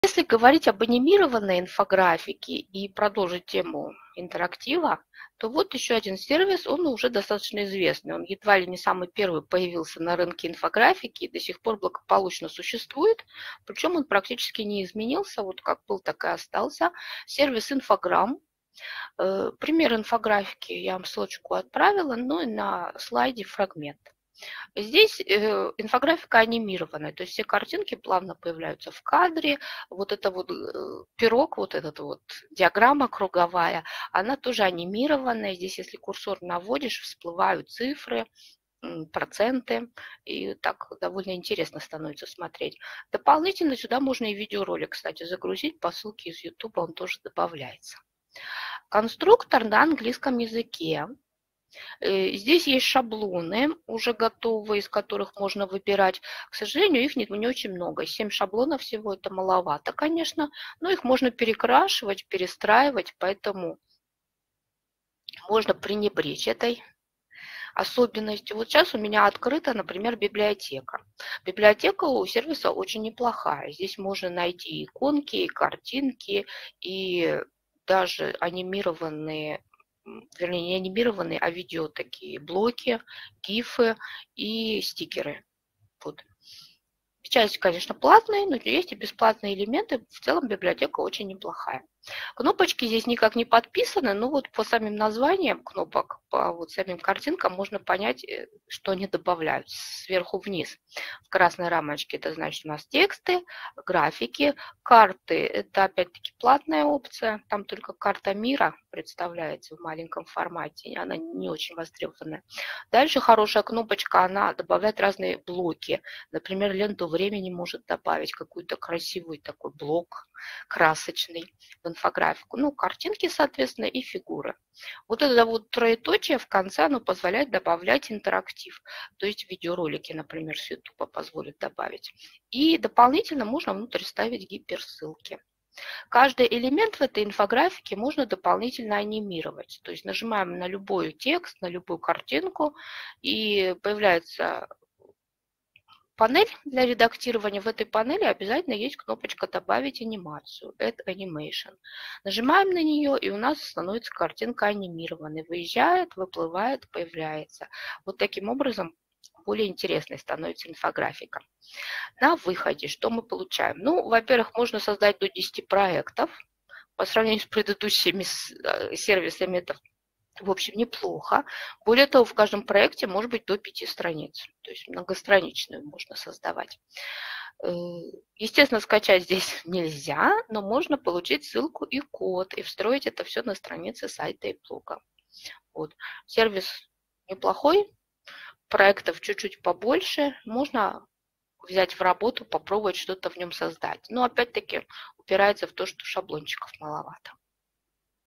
Если говорить об анимированной инфографике и продолжить тему интерактива, то вот еще один сервис, он уже достаточно известный. Он едва ли не самый первый появился на рынке инфографики и до сих пор благополучно существует. Причем он практически не изменился, вот как был, так и остался. Сервис Инфограм. Пример инфографики я вам ссылочку отправила, ну и на слайде фрагмент. Здесь инфографика анимированная, то есть все картинки плавно появляются в кадре. Вот это вот пирог, вот эта вот диаграмма круговая, она тоже анимированная. Здесь, если курсор наводишь, всплывают цифры, проценты, и так довольно интересно становится смотреть. Дополнительно сюда можно и видеоролик, кстати, загрузить по ссылке из YouTube, он тоже добавляется. Конструктор на английском языке. Здесь есть шаблоны уже готовые, из которых можно выбирать. К сожалению, их не очень много. 7 шаблонов всего, это маловато, конечно, но их можно перекрашивать, перестраивать, поэтому можно пренебречь этой особенностью. Вот сейчас у меня открыта, например, библиотека. Библиотека у сервиса очень неплохая. Здесь можно найти иконки, и картинки, и даже анимированные, вернее, не анимированные, а видео такие блоки, гифы и стикеры. Вот. Часть, конечно, платная, но есть и бесплатные элементы. В целом библиотека очень неплохая. Кнопочки здесь никак не подписаны, но вот по самим названиям кнопок, по вот самим картинкам можно понять, что они добавляют сверху вниз. В красной рамочке это значит у нас тексты, графики, карты. Это опять-таки платная опция, там только карта мира представляется в маленьком формате, она не очень востребованная. Дальше хорошая кнопочка, она добавляет разные блоки. Например, ленту времени может добавить, какой-то красивый такой блок красочный в инфографику. Ну, картинки, соответственно, и фигуры. Вот это вот троеточие в конце, оно позволяет добавлять интерактив. То есть видеоролики, например, с YouTube позволит добавить. И дополнительно можно внутрь ставить гиперссылки. Каждый элемент в этой инфографике можно дополнительно анимировать. То есть нажимаем на любой текст, на любую картинку, и появляется панель для редактирования. В этой панели обязательно есть кнопочка «Добавить анимацию» Add Animation. Нажимаем на нее, и у нас становится картинка анимированной. Выезжает, выплывает, появляется. Вот таким образом более интересной становится инфографика. На выходе что мы получаем? Ну, во-первых, можно создать до 10 проектов. По сравнению с предыдущими сервисами это, в общем, неплохо. Более того, в каждом проекте может быть до 5 страниц. То есть многостраничную можно создавать. Естественно, скачать здесь нельзя, но можно получить ссылку и код, и встроить это все на странице сайта и блога. Вот. Сервис неплохой, проектов чуть-чуть побольше. Можно взять в работу, попробовать что-то в нем создать. Но опять-таки упирается в то, что шаблончиков маловато.